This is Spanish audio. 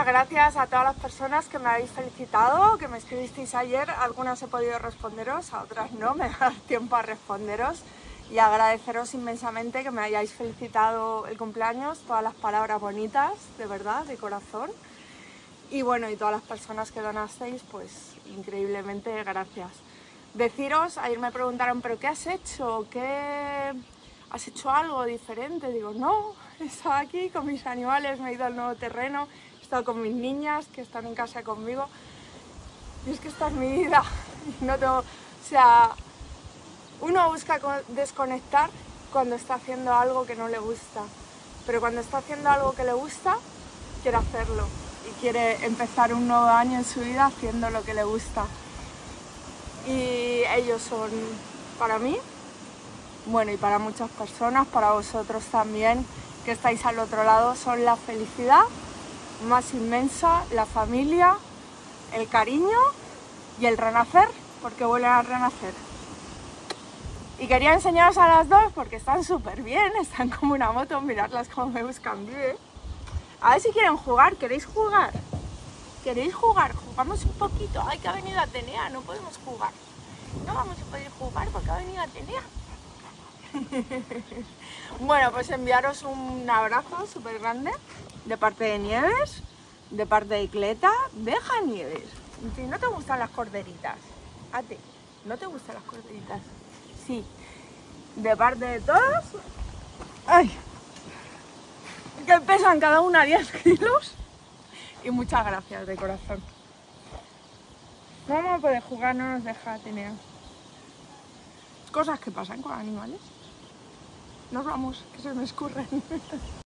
Muchas gracias a todas las personas que me habéis felicitado, que me escribisteis ayer. Algunas he podido responderos, a otras no, me da tiempo a responderos. Y agradeceros inmensamente que me hayáis felicitado el cumpleaños, todas las palabras bonitas, de verdad, de corazón. Y bueno, y todas las personas que donasteis, pues increíblemente gracias. Deciros, ayer me preguntaron, ¿pero qué has hecho? ¿Qué... ¿Has hecho algo diferente? Digo, no, he estado aquí con mis animales, me he ido al nuevo terreno, he estado con mis niñas que están en casa conmigo. Y es que esta es mi vida. No tengo, o sea, uno busca desconectar cuando está haciendo algo que no le gusta, pero cuando está haciendo algo que le gusta, quiere hacerlo y quiere empezar un nuevo año en su vida haciendo lo que le gusta. Y ellos son, para mí, bueno, y para muchas personas, para vosotros también, que estáis al otro lado, son la felicidad más inmensa, la familia, el cariño y el renacer, porque vuelven a renacer. Y quería enseñaros a las dos porque están súper bien, están como una moto, miradlas cómo me buscan bien. A ver si quieren jugar, ¿queréis jugar? ¿Queréis jugar? Jugamos un poquito. Ay, que ha venido Atenea, no podemos jugar. No vamos a poder jugar porque ha venido Atenea. Bueno, pues enviaros un abrazo súper grande de parte de Nieves, de parte de Cleta. Deja, Nieves. Si no te gustan las corderitas, a ti, ¿no te gustan las corderitas? Sí. De parte de todos. Ay, que pesan cada una 10 kilos. Y muchas gracias de corazón. No vamos a poder jugar, no nos deja Atenea. Cosas que pasan con animales. Nos vamos, que se me escurren.